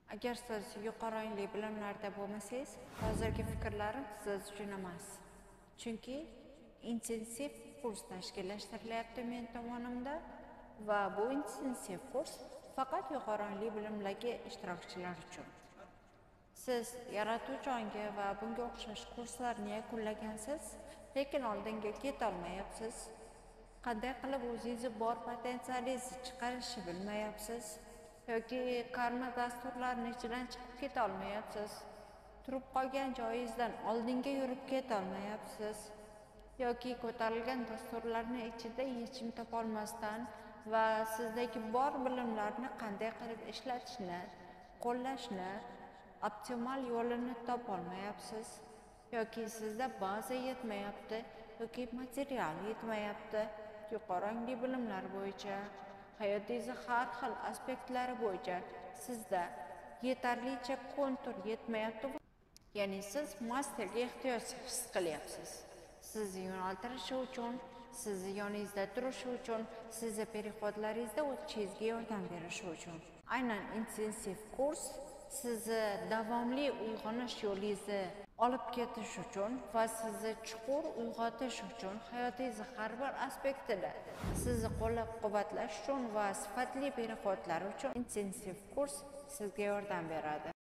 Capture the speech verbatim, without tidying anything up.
Agar siz yuqori rangli bilimlarda bo'lmasangiz, hozirgi fikrlarim siz uchun emas. Chunki intensiv kurs tashkillashtirilyapti men tomonimda va bu intensiv kurs faqat yuqori rangli bilimdagi ishtirokchilar uchun. Siz yaratuvchi ongga va bunga o'xshash kurslarni yakunlagansiz, lekin oldinga keta olmayapsiz. Qanday qilib o'zingizni bor potensialingizni chiqarishni bilmayapsiz yoki karma dasturlarning ichidan chiqib keta olmayapsiz. Turib qolgan joyingizdan oldinga yurib keta olmayapsiz yoki ko'tarilgan dasturlarning ichida yechim topa olmasdan va sizdagi bor bilimlarni qanday qilib ishlatishni, qo'llashni, optimal yo'lini topa olmayapsiz yoki sizda baza yetmayapti yoki material yetmayapti. Yuqori rangli bilimlar bo'yicha, hayotingizning har xil aspektlari bo'yicha sizda yetarlicha kontur yetmayapti. Ya'ni siz masterga ehtiyoj his qilyapsiz. Sizni yo'naltirishi uchun, sizni yoningizda turishi uchun, sizni perihodlaringizda o'tishingizga yordam berishi uchun. Aynan intensiv kurs sizni davomli uyg'onish yo'lingizni olib ketish uchun va sizni chuqur uyg'otish uchun, hayotingizning har bir aspektida sizni qo'llab-quvvatlash uchun va sifatli perihodlar uchun intensiv kurs sizga yordam beradi.